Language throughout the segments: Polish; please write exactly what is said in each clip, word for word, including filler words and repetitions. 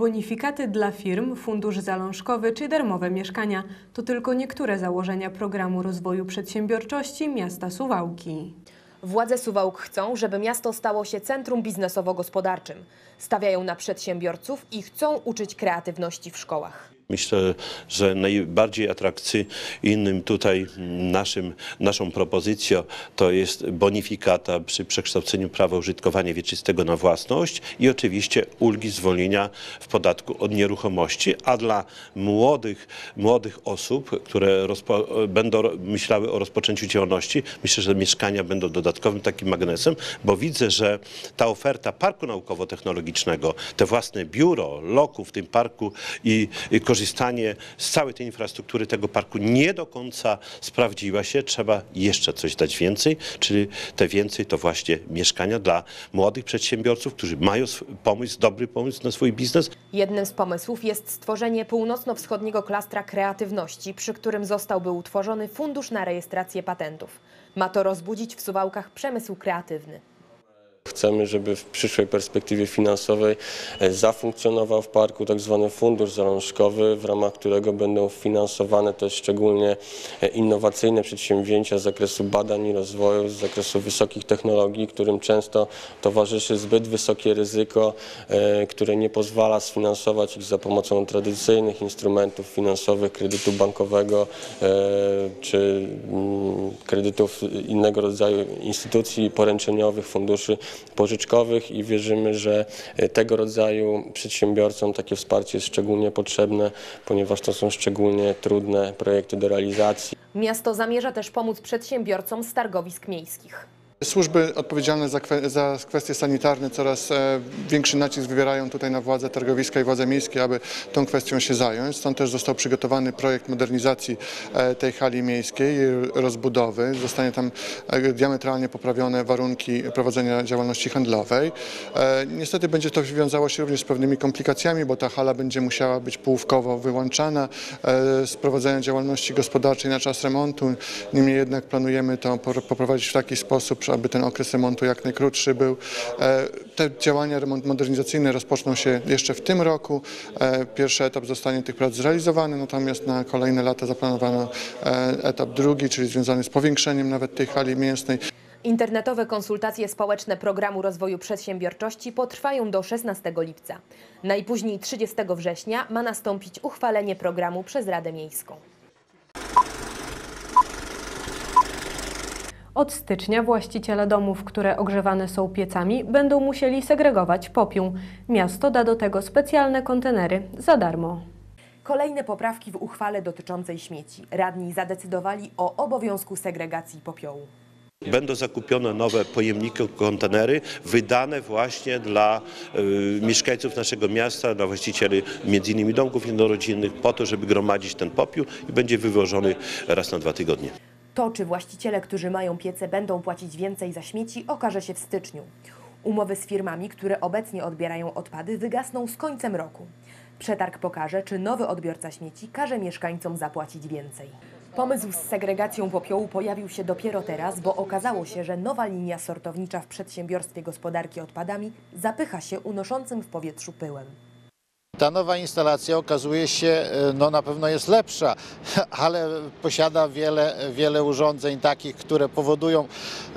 Bonifikaty dla firm, fundusz zalążkowy czy darmowe mieszkania to tylko niektóre założenia programu rozwoju przedsiębiorczości miasta Suwałki. Władze Suwałk chcą, żeby miasto stało się centrum biznesowo-gospodarczym. Stawiają na przedsiębiorców i chcą uczyć kreatywności w szkołach. Myślę, że najbardziej atrakcyjnym tutaj naszym, naszą propozycją to jest bonifikata przy przekształceniu prawa użytkowania wieczystego na własność i oczywiście ulgi zwolnienia w podatku od nieruchomości, a dla młodych, młodych osób, które rozpo, będą myślały o rozpoczęciu działalności, myślę, że mieszkania będą dodatkowym takim magnesem, bo widzę, że ta oferta parku naukowo-technologicznego, te własne biuro, lokum w tym parku i, i korzystanie z całej tej infrastruktury tego parku nie do końca sprawdziła się. Trzeba jeszcze coś dać więcej, czyli te więcej to właśnie mieszkania dla młodych przedsiębiorców, którzy mają pomysł, dobry pomysł na swój biznes. Jednym z pomysłów jest stworzenie północno-wschodniego klastra kreatywności, przy którym zostałby utworzony fundusz na rejestrację patentów. Ma to rozbudzić w Suwałkach przemysł kreatywny. Chcemy, żeby w przyszłej perspektywie finansowej zafunkcjonował w parku tak zwany fundusz zalążkowy, w ramach którego będą finansowane też szczególnie innowacyjne przedsięwzięcia z zakresu badań i rozwoju, z zakresu wysokich technologii, którym często towarzyszy zbyt wysokie ryzyko, które nie pozwala sfinansować ich za pomocą tradycyjnych instrumentów finansowych, kredytu bankowego czy kredytów innego rodzaju instytucji poręczeniowych, funduszy pożyczkowych i wierzymy, że tego rodzaju przedsiębiorcom takie wsparcie jest szczególnie potrzebne, ponieważ to są szczególnie trudne projekty do realizacji. Miasto zamierza też pomóc przedsiębiorcom z targowisk miejskich. Służby odpowiedzialne za, kwe za kwestie sanitarne coraz e, większy nacisk wywierają tutaj na władze targowiska i władze miejskie, aby tą kwestią się zająć. Stąd też został przygotowany projekt modernizacji e, tej hali miejskiej, rozbudowy. Zostanie tam e, diametralnie poprawione warunki prowadzenia działalności handlowej. E, niestety będzie to wiązało się również z pewnymi komplikacjami, bo ta hala będzie musiała być połówkowo wyłączana e, z prowadzenia działalności gospodarczej na czas remontu. Niemniej jednak planujemy to poprowadzić w taki sposób, aby ten okres remontu jak najkrótszy był. Te działania modernizacyjne rozpoczną się jeszcze w tym roku. Pierwszy etap zostanie tych prac zrealizowany, natomiast na kolejne lata zaplanowano etap drugi, czyli związany z powiększeniem nawet tej hali mięsnej. Internetowe konsultacje społeczne programu rozwoju przedsiębiorczości potrwają do szesnastego lipca. Najpóźniej trzydziestego września ma nastąpić uchwalenie programu przez Radę Miejską. Od stycznia właściciele domów, które ogrzewane są piecami, będą musieli segregować popiół. Miasto da do tego specjalne kontenery za darmo. Kolejne poprawki w uchwale dotyczącej śmieci. Radni zadecydowali o obowiązku segregacji popiołu. Będą zakupione nowe pojemniki, kontenery wydane właśnie dla y, mieszkańców naszego miasta, dla właścicieli między innymi domków jednorodzinnych, po to, żeby gromadzić ten popiół i będzie wywożony raz na dwa tygodnie. To, czy właściciele, którzy mają piece, będą płacić więcej za śmieci, okaże się w styczniu. Umowy z firmami, które obecnie odbierają odpady, wygasną z końcem roku. Przetarg pokaże, czy nowy odbiorca śmieci każe mieszkańcom zapłacić więcej. Pomysł z segregacją popiołu pojawił się dopiero teraz, bo okazało się, że nowa linia sortownicza w przedsiębiorstwie gospodarki odpadami zapycha się unoszącym w powietrzu pyłem. Ta nowa instalacja okazuje się, no na pewno jest lepsza, ale posiada wiele, wiele urządzeń takich, które powodują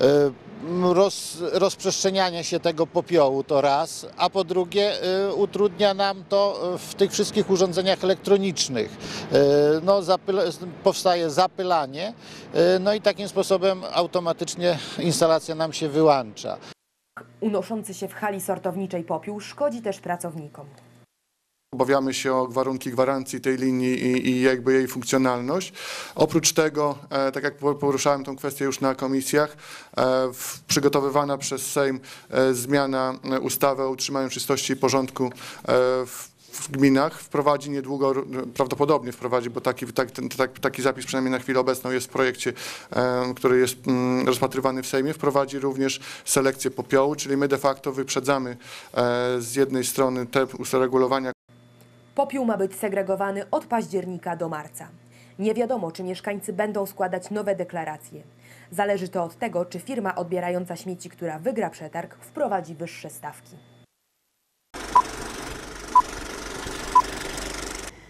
roz, rozprzestrzenianie się tego popiołu, to raz, a po drugie utrudnia nam to w tych wszystkich urządzeniach elektronicznych. No, zapyla, powstaje zapylanie, no i takim sposobem automatycznie instalacja nam się wyłącza. Unoszący się w hali sortowniczej popiół szkodzi też pracownikom. Obawiamy się o warunki gwarancji tej linii i, i jakby jej funkcjonalność. Oprócz tego, e, tak jak poruszałem tę kwestię już na komisjach, e, w, przygotowywana przez Sejm e, zmiana ustawy o utrzymaniu czystości i porządku e, w, w gminach wprowadzi niedługo, prawdopodobnie wprowadzi, bo taki, tak, ten, tak, taki zapis przynajmniej na chwilę obecną jest w projekcie, e, który jest mm, rozpatrywany w Sejmie, wprowadzi również selekcję popiołu, czyli my de facto wyprzedzamy e, z jednej strony te uregulowania. Popiół ma być segregowany od października do marca. Nie wiadomo, czy mieszkańcy będą składać nowe deklaracje. Zależy to od tego, czy firma odbierająca śmieci, która wygra przetarg, wprowadzi wyższe stawki.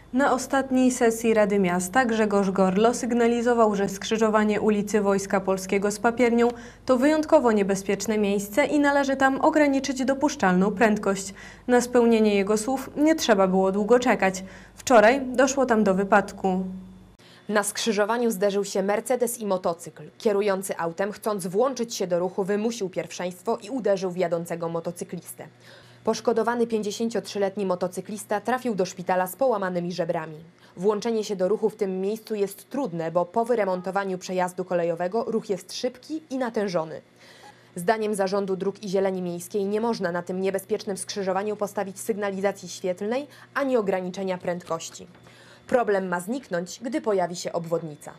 Na ostatniej sesji Rady Miasta Grzegorz Gorlo sygnalizował, że skrzyżowanie ulicy Wojska Polskiego z Papiernią to wyjątkowo niebezpieczne miejsce i należy tam ograniczyć dopuszczalną prędkość. Na spełnienie jego słów nie trzeba było długo czekać. Wczoraj doszło tam do wypadku. Na skrzyżowaniu zderzył się Mercedes i motocykl. Kierujący autem, chcąc włączyć się do ruchu, wymusił pierwszeństwo i uderzył w jadącego motocyklistę. Poszkodowany pięćdziesięciotrzyletni motocyklista trafił do szpitala z połamanymi żebrami. Włączenie się do ruchu w tym miejscu jest trudne, bo po wyremontowaniu przejazdu kolejowego ruch jest szybki i natężony. Zdaniem Zarządu Dróg i Zieleni Miejskiej nie można na tym niebezpiecznym skrzyżowaniu postawić sygnalizacji świetlnej ani ograniczenia prędkości. Problem ma zniknąć, gdy pojawi się obwodnica.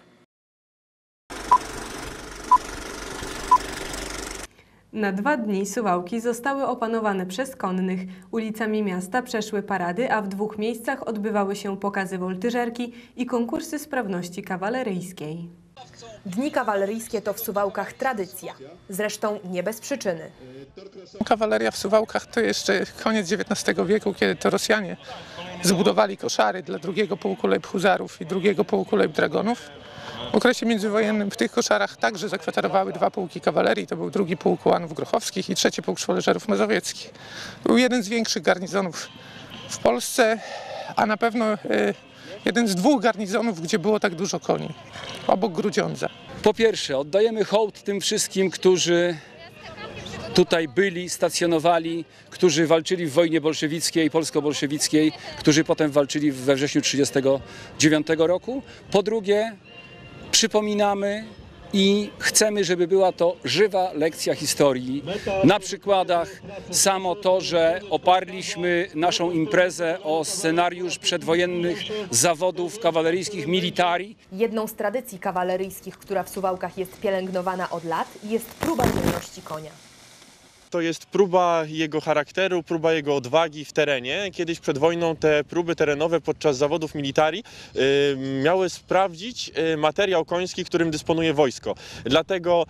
Na dwa dni Suwałki zostały opanowane przez konnych. Ulicami miasta przeszły parady, a w dwóch miejscach odbywały się pokazy woltyżerki i konkursy sprawności kawaleryjskiej. Dni kawaleryjskie to w Suwałkach tradycja. Zresztą nie bez przyczyny. Kawaleria w Suwałkach to jeszcze koniec dziewiętnastego wieku, kiedy to Rosjanie zbudowali koszary dla drugiego pułku Leibhuzarów i drugiego pułku Leibdragonów. W okresie międzywojennym w tych koszarach także zakwaterowały dwa pułki kawalerii. To był drugi pułk ułanów grochowskich i trzeci pułk szwoleżerów mazowieckich. Był jeden z większych garnizonów w Polsce, a na pewno y, jeden z dwóch garnizonów, gdzie było tak dużo koni, obok Grudziądza. Po pierwsze, oddajemy hołd tym wszystkim, którzy tutaj byli, stacjonowali, którzy walczyli w wojnie bolszewickiej, polsko-bolszewickiej, którzy potem walczyli we wrześniu tysiąc dziewięćset trzydziestego dziewiątego roku. Po drugie, przypominamy i chcemy, żeby była to żywa lekcja historii. Na przykładach samo to, że oparliśmy naszą imprezę o scenariusz przedwojennych zawodów kawaleryjskich militari. Jedną z tradycji kawaleryjskich, która w Suwałkach jest pielęgnowana od lat, jest próba czujności konia. To jest próba jego charakteru, próba jego odwagi w terenie. Kiedyś przed wojną te próby terenowe podczas zawodów militari y, miały sprawdzić y, materiał koński, którym dysponuje wojsko. Dlatego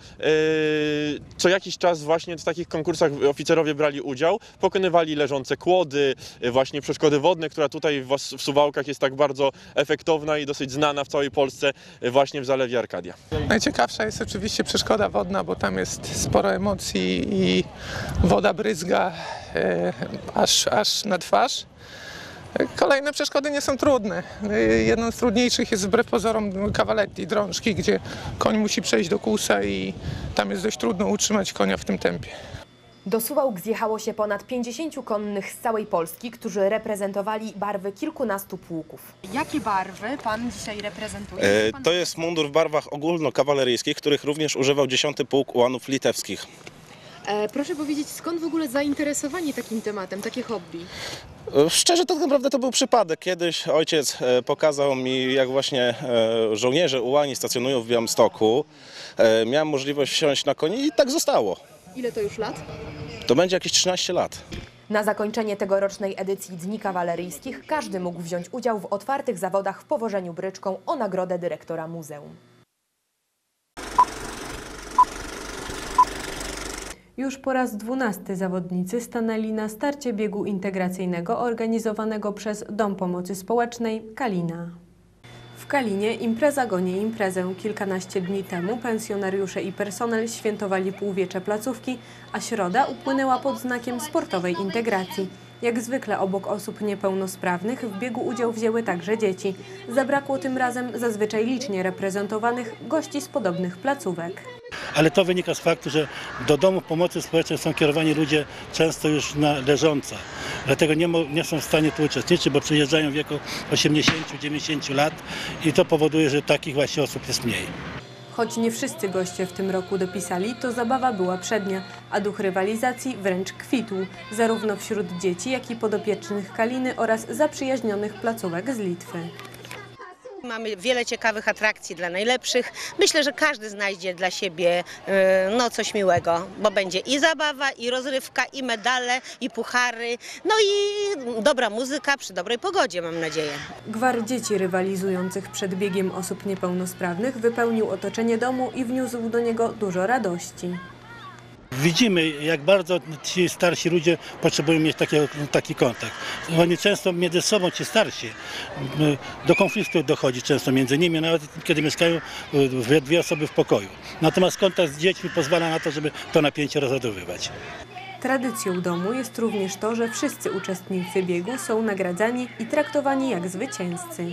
y, co jakiś czas właśnie w takich konkursach oficerowie brali udział, pokonywali leżące kłody, y, właśnie przeszkody wodne, która tutaj w, w Suwałkach jest tak bardzo efektowna i dosyć znana w całej Polsce, y, właśnie w Zalewie Arkadia. Najciekawsza jest oczywiście przeszkoda wodna, bo tam jest sporo emocji i woda bryzga e, aż, aż na twarz. Kolejne przeszkody nie są trudne. Jedną z trudniejszych jest wbrew pozorom cavaletti, drążki, gdzie koń musi przejść do kłusa i tam jest dość trudno utrzymać konia w tym tempie. Do Suwałk zjechało się ponad pięćdziesięciu konnych z całej Polski, którzy reprezentowali barwy kilkunastu pułków. Jakie barwy pan dzisiaj reprezentuje? E, to jest mundur w barwach ogólnokawaleryjskich, których również używał dziesiąty Pułk Ułanów Litewskich. E, proszę powiedzieć, skąd w ogóle zainteresowanie takim tematem, takie hobby? Szczerze, tak naprawdę to był przypadek. Kiedyś ojciec pokazał mi, jak właśnie żołnierze ułani stacjonują w Białymstoku. Miałem możliwość wsiąść na koni i tak zostało. Ile to już lat? To będzie jakieś trzynaście lat. Na zakończenie tegorocznej edycji Dni Kawaleryjskich każdy mógł wziąć udział w otwartych zawodach w powożeniu bryczką o nagrodę dyrektora muzeum. Już po raz dwunasty zawodnicy stanęli na starcie biegu integracyjnego organizowanego przez Dom Pomocy Społecznej Kalina. W Kalinie impreza goni imprezę. Kilkanaście dni temu pensjonariusze i personel świętowali półwiecze placówki, a środa upłynęła pod znakiem sportowej integracji. Jak zwykle obok osób niepełnosprawnych w biegu udział wzięły także dzieci. Zabrakło tym razem zazwyczaj licznie reprezentowanych gości z podobnych placówek. Ale to wynika z faktu, że do domów pomocy społecznej są kierowani ludzie często już na leżąco. Dlatego nie, nie są w stanie tu uczestniczyć, bo przyjeżdżają w wieku osiemdziesięciu do dziewięćdziesięciu lat i to powoduje, że takich właśnie osób jest mniej. Choć nie wszyscy goście w tym roku dopisali, to zabawa była przednia, a duch rywalizacji wręcz kwitł, zarówno wśród dzieci, jak i podopiecznych Kaliny oraz zaprzyjaźnionych placówek z Litwy. Mamy wiele ciekawych atrakcji dla najlepszych. Myślę, że każdy znajdzie dla siebie no, coś miłego, bo będzie i zabawa, i rozrywka, i medale, i puchary, no i dobra muzyka przy dobrej pogodzie, mam nadzieję. Gwar dzieci rywalizujących przed biegiem osób niepełnosprawnych wypełnił otoczenie domu i wniósł do niego dużo radości. Widzimy, jak bardzo ci starsi ludzie potrzebują mieć takiego, taki kontakt. Oni często między sobą, ci starsi, do konfliktu dochodzi często między nimi, nawet kiedy mieszkają dwie osoby w pokoju. Natomiast kontakt z dziećmi pozwala na to, żeby to napięcie rozładowywać. Tradycją domu jest również to, że wszyscy uczestnicy biegu są nagradzani i traktowani jak zwycięzcy.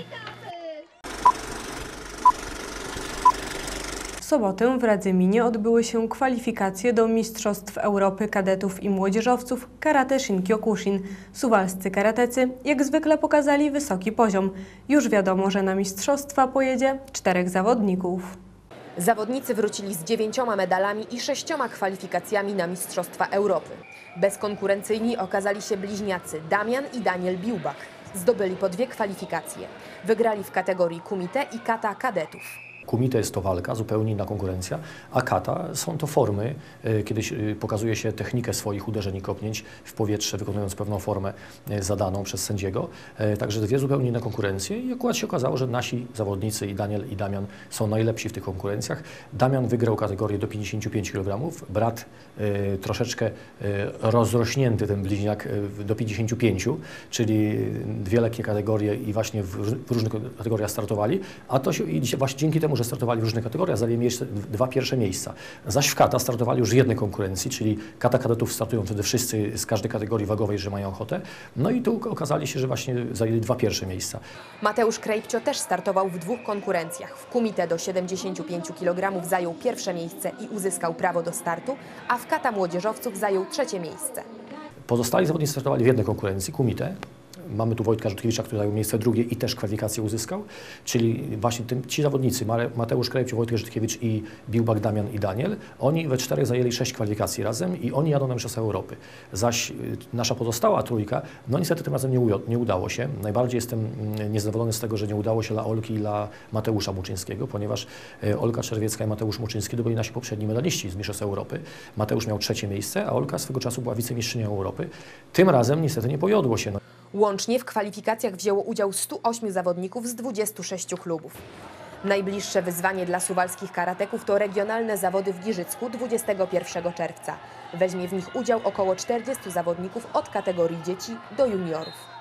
W sobotę w Radzyminie odbyły się kwalifikacje do Mistrzostw Europy Kadetów i Młodzieżowców Karate Shinkyokushin. Suwalscy karatecy jak zwykle pokazali wysoki poziom. Już wiadomo, że na mistrzostwa pojedzie czterech zawodników. Zawodnicy wrócili z dziewięcioma medalami i sześcioma kwalifikacjami na Mistrzostwa Europy. Bezkonkurencyjni okazali się bliźniacy Damian i Daniel Biłbak. Zdobyli po dwie kwalifikacje. Wygrali w kategorii kumite i kata kadetów. Kumite jest to walka, zupełnie inna konkurencja, a kata są to formy, kiedy pokazuje się technikę swoich uderzeń i kopnięć w powietrze, wykonując pewną formę zadaną przez sędziego. Także dwie zupełnie inne konkurencje i akurat się okazało, że nasi zawodnicy i Daniel i Damian są najlepsi w tych konkurencjach. Damian wygrał kategorię do pięćdziesięciu pięciu kilogramów, brat y, troszeczkę y, rozrośnięty, ten bliźniak y, do pięćdziesięciu pięciu, czyli dwie lekkie kategorie i właśnie w, w różnych kategoriach startowali, a to się i właśnie dzięki temu, że startowali w różnych kategoriach, zajęli miejsce, dwa pierwsze miejsca. Zaś w kata startowali już w jednej konkurencji, czyli kata kadetów startują wtedy wszyscy z każdej kategorii wagowej, że mają ochotę. No i tu okazali się, że właśnie zajęli dwa pierwsze miejsca. Mateusz Krejpcio też startował w dwóch konkurencjach. W kumite do siedemdziesięciu pięciu kilogramów zajął pierwsze miejsce i uzyskał prawo do startu, a w kata młodzieżowców zajął trzecie miejsce. Pozostali zawodnicy startowali w jednej konkurencji, kumite. Mamy tu Wojtka Rzutkiewicza, który zajął miejsce drugie i też kwalifikację uzyskał, czyli właśnie tym, ci zawodnicy, Mateusz Krejpcio, Wojtek Rzutkiewicz i Biłbak, Damian i Daniel, oni we czterech zajęli sześć kwalifikacji razem i oni jadą na Mistrzostwa Europy. Zaś nasza pozostała trójka, no niestety tym razem nie, nie udało się. Najbardziej jestem niezadowolony z tego, że nie udało się dla Olki i dla Mateusza Muczyńskiego, ponieważ Olka Czerwiecka i Mateusz Muczyński to byli nasi poprzedni medaliści z Mistrzostw Europy. Mateusz miał trzecie miejsce, a Olka swego czasu była wicemistrzynią Europy. Tym razem niestety nie powiodło się. No. Łącznie w kwalifikacjach wzięło udział stu ośmiu zawodników z dwudziestu sześciu klubów. Najbliższe wyzwanie dla suwalskich karateków to regionalne zawody w Giżycku dwudziestego pierwszego czerwca. Weźmie w nich udział około czterdziestu zawodników od kategorii dzieci do juniorów.